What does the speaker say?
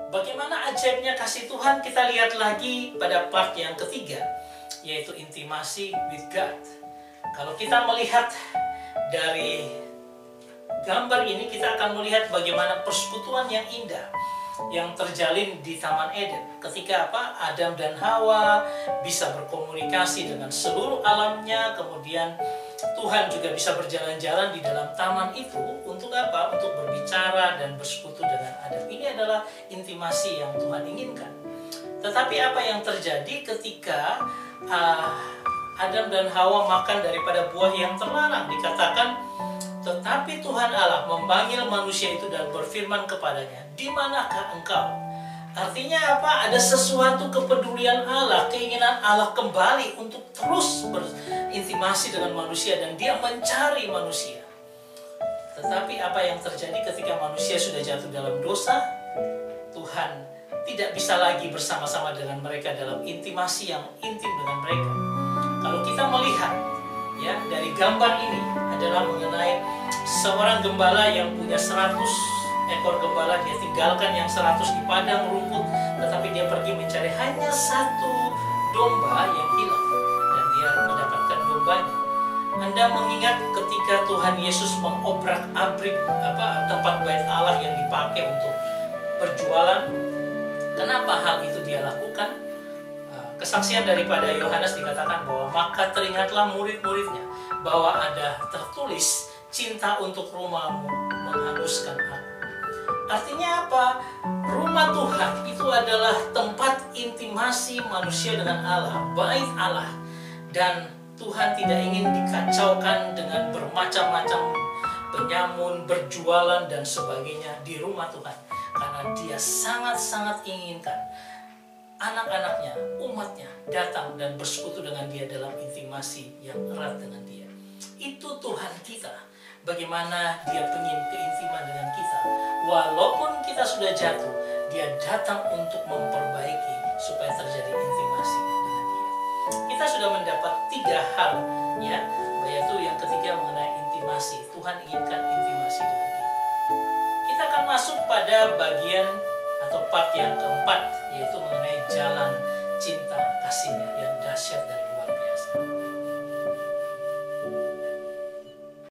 Bagaimana ajaibnya kasih Tuhan kita lihat lagi pada part yang ketiga, yaitu intimasi with God. Kalau kita melihat dari gambar ini, kita akan melihat bagaimana persekutuan yang indah yang terjalin di Taman Eden. Ketika Adam dan Hawa bisa berkomunikasi dengan seluruh alamnya, kemudian Tuhan juga bisa berjalan-jalan di dalam taman itu untuk Untuk berbicara dan bersekutu dengan Adam. Ini adalah intimasi yang Tuhan inginkan. Tetapi apa yang terjadi ketika Adam dan Hawa makan daripada buah yang terlarang? Dikatakan, tetapi Tuhan Allah memanggil manusia itu dan berfirman kepadanya, "Di manakah engkau?" Artinya Ada sesuatu kepedulian Allah, keinginan Allah kembali untuk terus berintimasi dengan manusia, dan dia mencari manusia. Tetapi apa yang terjadi ketika manusia sudah jatuh dalam dosa? Tuhan tidak bisa lagi bersama-sama dengan mereka dalam intimasi yang intim dengan mereka. Kalau kita melihat dari gambar ini adalah mengenai seorang gembala yang punya 100 ekor gembala. Dia tinggalkan yang 100 di padang rumput, tetapi dia pergi mencari hanya satu domba yang hilang, dan dia mendapatkan dombanya. Anda mengingat ketika Tuhan Yesus mengobrak-abrik tempat bait Allah yang dipakai untuk berjualan. Kenapa hal itu dia lakukan? Kesaksian daripada Yohanes dikatakan bahwa maka teringatlah murid-muridnya bahwa ada tertulis, "Cinta untuk rumahmu menghanguskan aku." Artinya Rumah Tuhan itu adalah tempat intimasi manusia dengan Allah, bait Allah. Dan Tuhan tidak ingin dikacaukan dengan bermacam-macam penyamun, berjualan, dan sebagainya di rumah Tuhan. Karena dia sangat-sangat inginkan anak-anaknya, umatnya datang dan bersekutu dengan dia dalam intimasi yang erat dengan dia. Itu Tuhan kita. Bagaimana dia ingin keintiman dengan kita. Walaupun kita sudah jatuh, dia datang untuk memperbaiki supaya terjadi intimasi dengan dia. Kita sudah mendapat 3 hal, yaitu yang ketiga mengenai intimasi. Tuhan inginkan intimasi dengan kita. Kita akan masuk pada bagian atau part yang keempat, yaitu mengenai jalan cinta kasihnya yang dahsyat dan luar biasa.